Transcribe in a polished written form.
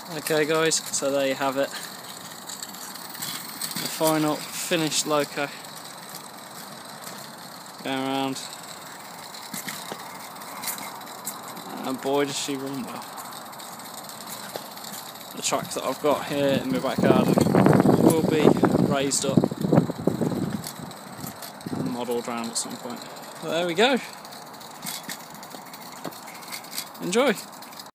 Okay guys, so there you have it. The final finished Loco. Going around. And boy does she run well. The track that I've got here in my back garden will be raised up and modelled around at some point. But there we go. Enjoy!